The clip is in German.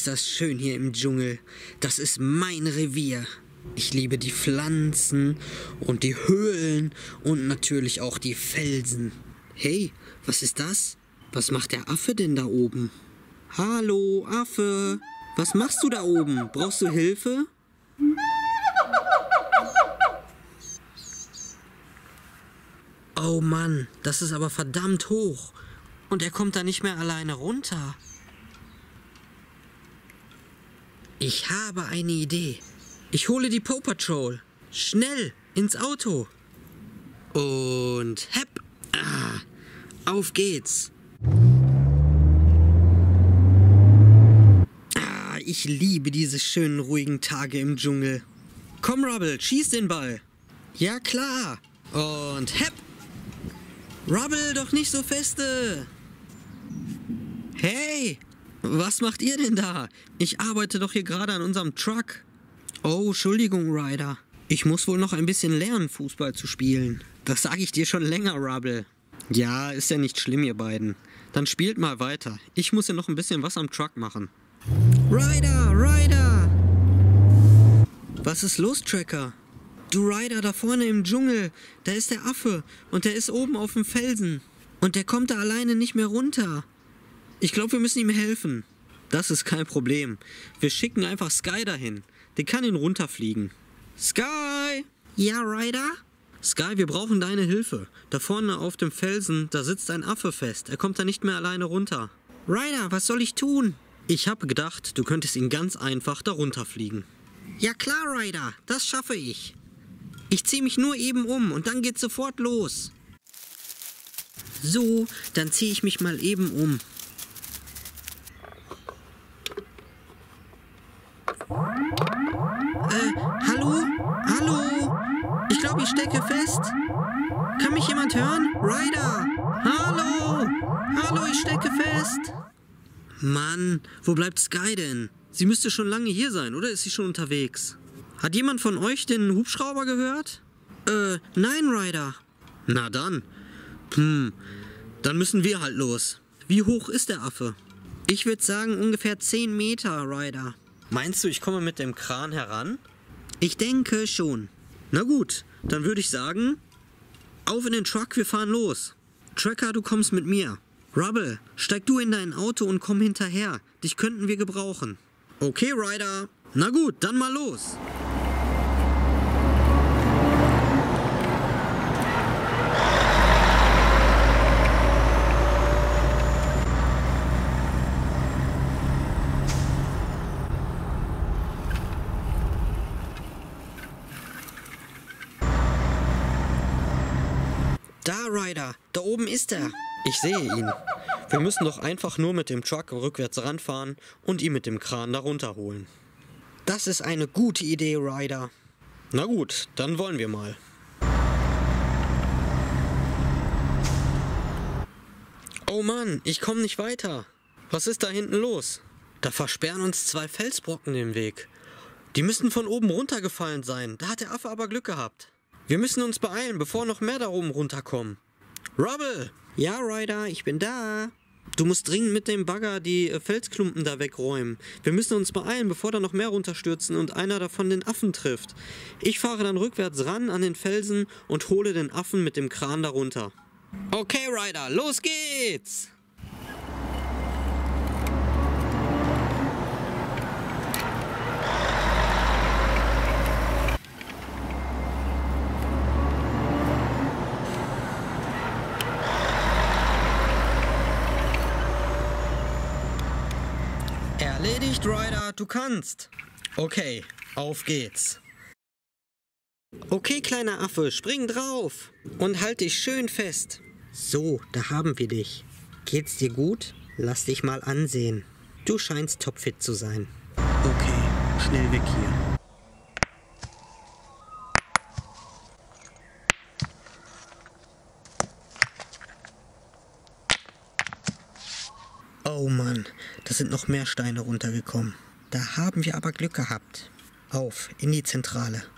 ist das schön hier im Dschungel. Das ist mein Revier. Ich liebe die Pflanzen und die Höhlen und natürlich auch die Felsen. Hey, was ist das? Was macht der Affe denn da oben? Hallo, Affe. Was machst du da oben? Brauchst du Hilfe? Oh Mann, das ist aber verdammt hoch. Und er kommt da nicht mehr alleine runter. Ich habe eine Idee. Ich hole die Paw Patrol. Schnell, ins Auto. Und hepp. Auf geht's. Ich liebe diese schönen, ruhigen Tage im Dschungel. Komm, Rubble, schieß den Ball. Ja, klar. Und hepp. Rubble, doch nicht so feste. Hey, was macht ihr denn da? Ich arbeite doch hier gerade an unserem Truck. Oh, Entschuldigung, Ryder. Ich muss wohl noch ein bisschen lernen, Fußball zu spielen. Das sage ich dir schon länger, Rubble. Ja, ist ja nicht schlimm, ihr beiden. Dann spielt mal weiter. Ich muss ja noch ein bisschen was am Truck machen. Ryder, Ryder! Was ist los, Tracker? Du Ryder, da vorne im Dschungel, da ist der Affe und der ist oben auf dem Felsen. Und der kommt da alleine nicht mehr runter. Ich glaube, wir müssen ihm helfen. Das ist kein Problem. Wir schicken einfach Sky dahin. Der kann ihn runterfliegen. Sky! Ja, Ryder? Sky, wir brauchen deine Hilfe. Da vorne auf dem Felsen, da sitzt ein Affe fest. Er kommt da nicht mehr alleine runter. Ryder, was soll ich tun? Ich habe gedacht, du könntest ihn ganz einfach da runterfliegen. Ja klar, Ryder, das schaffe ich. Ich ziehe mich nur eben um und dann geht's sofort los. So, dann ziehe ich mich mal eben um. Hallo? Hallo? Ich glaube, ich stecke fest. Kann mich jemand hören? Ryder! Hallo! Hallo, ich stecke fest. Mann, wo bleibt Sky denn? Sie müsste schon lange hier sein, oder ist sie schon unterwegs? Hat jemand von euch den Hubschrauber gehört? Nein, Ryder. Na dann. Dann müssen wir halt los. Wie hoch ist der Affe? Ich würde sagen ungefähr 10 Meter, Ryder. Meinst du, ich komme mit dem Kran heran? Ich denke schon. Na gut, dann würde ich sagen, auf in den Truck, wir fahren los. Tracker, du kommst mit mir. Rubble, steig du in dein Auto und komm hinterher. Dich könnten wir gebrauchen. Okay, Ryder. Na gut, dann mal los. Da, Ryder, da oben ist er. Ich sehe ihn. Wir müssen doch einfach nur mit dem Truck rückwärts ranfahren und ihn mit dem Kran da runterholen. Das ist eine gute Idee, Ryder. Na gut, dann wollen wir mal. Oh Mann, ich komme nicht weiter. Was ist da hinten los? Da versperren uns 2 Felsbrocken den Weg. Die müssen von oben runtergefallen sein. Da hat der Affe aber Glück gehabt. Wir müssen uns beeilen, bevor noch mehr da oben runterkommen. Rubble! Ja, Ryder, ich bin da. Du musst dringend mit dem Bagger die Felsklumpen da wegräumen. Wir müssen uns beeilen, bevor da noch mehr runterstürzen und einer davon den Affen trifft. Ich fahre dann rückwärts ran an den Felsen und hole den Affen mit dem Kran da runter. Okay, Ryder, los geht's! Erledigt, Ryder, du kannst. Okay, auf geht's. Okay, kleiner Affe, spring drauf und halt dich schön fest. So, da haben wir dich. Geht's dir gut? Lass dich mal ansehen. Du scheinst topfit zu sein. Okay, schnell weg hier. Oh Mann, da sind noch mehr Steine runtergekommen. Da haben wir aber Glück gehabt. Auf, in die Zentrale.